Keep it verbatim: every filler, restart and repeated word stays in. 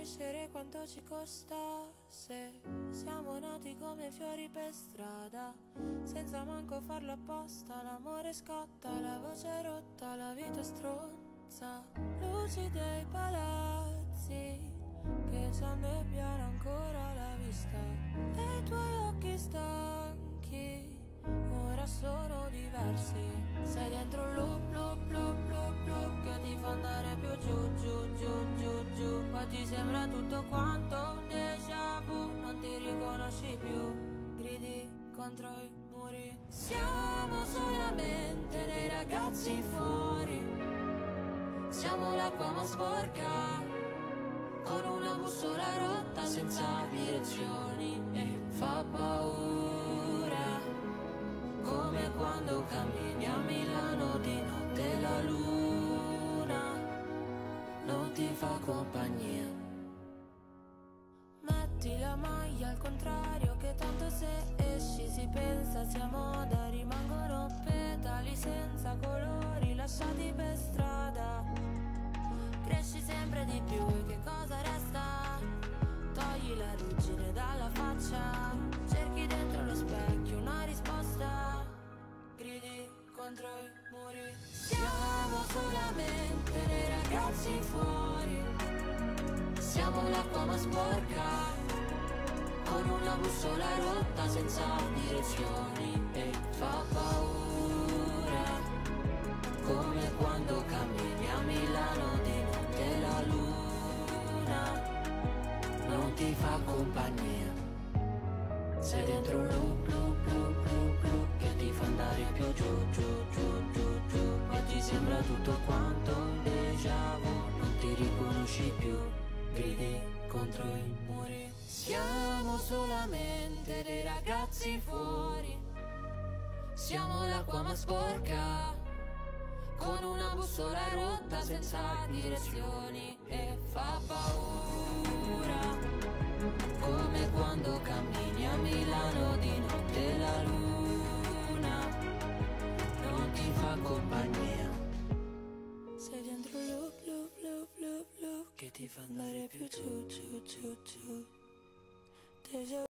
crescere quanto ci costasse. Siamo nati come fiori per strada, senza manco farlo apposta. L'amore scotta, la voce rotta, la vita stronza. Luci dei palazzi che ci annebbiano ancora la vista, e i tuoi occhi stanchi ora sono diversi. Sei dentro un loop, loop, loop, loop, loop che ti fa andare più giù, giù, giù, giù, giù. Oggi sembra tutto quanto un déjà vu, non ti riconosci più, gridi contro i muri. Siamo solamente dei ragazzi fuori, siamo l'acqua ma sporca, con una bussola rotta senza direzioni, e fa paura, come quando cammini a Milano di notte la luna non ti fa compagnia. Metti la maglia al contrario, che tanto se esci si pensa sia moda. Rimangono petali senza colori lasciati per strada. Cresci sempre di più e che cosa resta? Togli la ruggine dalla faccia, cerchi dentro lo specchio una risposta, gridi contro i muri. Siamo solamente dei ragazzi fuori, siamo l'acqua ma sporca, con una bussola rotta senza direzioni, e fa paura, come quando cammini a Milano di notte la luna non ti fa compagnia. Sei dentro un loop, loop, loop, loop, loop che ti fa andare più giù, giù, giù, giù, giù. Oggi sembra tutto quanto un déjà vu, non ti riconosci più, gridi contro i muri. Siamo solamente dei ragazzi fuori, siamo l'acqua ma sporca, con una bussola rotta senza direzioni, e fa paura, come quando cammini a Milano di notte la luna non ti fa compagnia. Sei dentro un loop, loop, loop, loop, loop che ti fa andare più giù, giù, giù, giù. Déjà